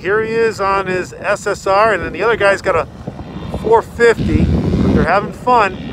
here he is on his SSR, and then the other guy's got a 450, but they're having fun.